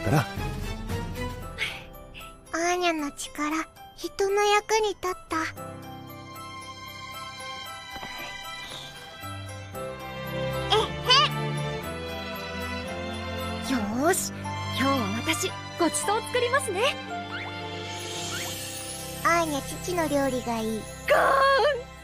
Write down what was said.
ったな。 アーニャの力、人の役に立った。 よーし、今日は私ごちそう作りますね。 アーニャ父の料理がいい。 ゴーン。